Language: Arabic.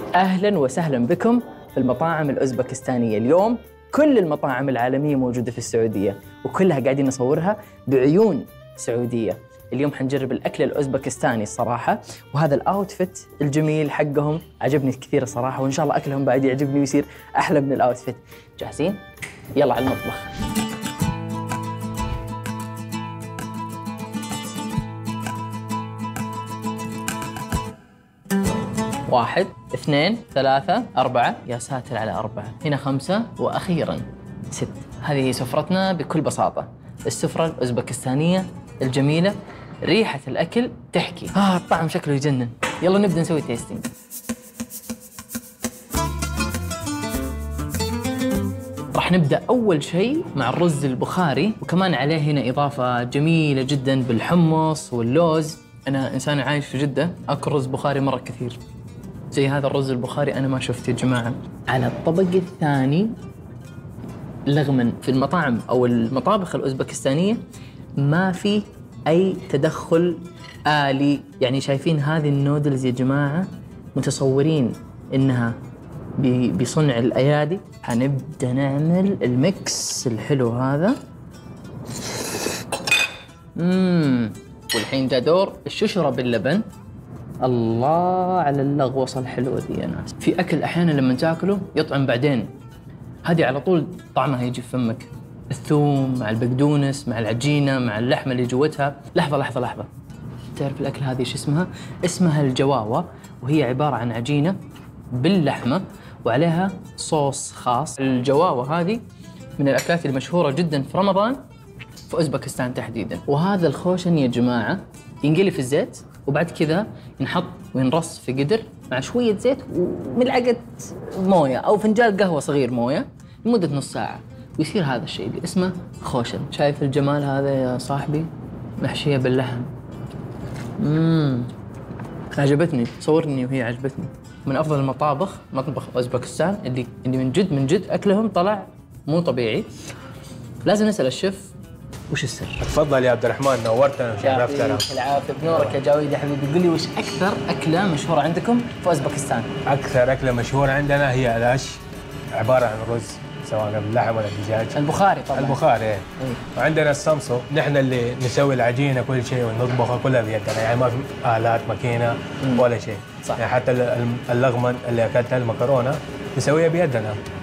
أهلاً وسهلاً بكم في المطاعم الأوزبكستانية. اليوم كل المطاعم العالمية موجودة في السعودية وكلها قاعدين نصورها بعيون سعودية. اليوم حنجرب الأكل الأوزبكستاني الصراحة، وهذا الأوتفيت الجميل حقهم عجبني كثير الصراحة، وإن شاء الله أكلهم بعد يعجبني ويصير أحلى من الأوتفيت. جاهزين؟ يلا على المطبخ. 1 2 3 4. يا ساتر على 4. هنا 5 وأخيراً 6. هذه سفرتنا بكل بساطة، السفرة الأوزبكستانية الجميلة. ريحة الأكل تحكي، الطعم شكله يجنن. يلا نبدأ نسوي تيستينج. راح نبدأ أول شيء مع الرز البخاري، وكمان عليه هنا إضافة جميلة جداً بالحمص واللوز. أنا إنسان عايش في جدة أكل رز بخاري مرة كثير، زي هذا الرز البخاري أنا ما شفت يا جماعة. على الطبق الثاني، رغم في المطاعم أو المطابخ الأوزبكستانية ما في أي تدخل آلي، يعني شايفين هذه النودلز يا جماعة متصورين إنها بصنع الأيادي. هنبدأ نعمل الميكس الحلو هذا. والحين جاء دور الششرة باللبن. الله على اللغوصة الحلوة دي يا ناس. في أكل أحياناً لما تاكله يطعم بعدين، هذه على طول طعمها يجي في فمك. الثوم مع البقدونس مع العجينة مع اللحمة اللي جوتها. لحظة، تعرف الأكل هذه شو اسمها؟ اسمها الجواوة، وهي عبارة عن عجينة باللحمة وعليها صوص خاص. الجواوة هذه من الأكلات المشهورة جداً في رمضان في أوزبكستان تحديداً. وهذا الخوشن يا جماعة ينقلي في الزيت، وبعد كذا ينحط وينرص في قدر مع شوية زيت وملعقة موية أو فنجان قهوة صغير موية لمدة نص ساعة، ويصير هذا الشيء اللي اسمه خوشن. شايف الجمال هذا يا صاحبي؟ محشية باللحم. عجبتني، صورني وهي عجبتني. من أفضل المطابخ مطبخ أوزبكستان اللي من جد أكلهم طلع مو طبيعي. لازم نسأل الشيف وش السر؟ تفضل يا عبد الرحمن، نورتنا وشرفتنا. يعطيك العافية، بنورك يا جاويد يا حبيبي. قل لي وش أكثر أكلة مشهورة عندكم في أوزبكستان؟ أكثر أكلة مشهورة عندنا هي العش، عبارة عن رز سواء باللحم ولا الدجاج. البخاري طبعاً. البخاري إيه. وعندنا السمسو، نحن اللي نسوي العجينة كل شيء ونطبخها كلها بيدنا، يعني ما في آلات ماكينة ولا شيء. صح. يعني حتى اللغمن اللي أكلتها المكرونة نسويها بيدنا.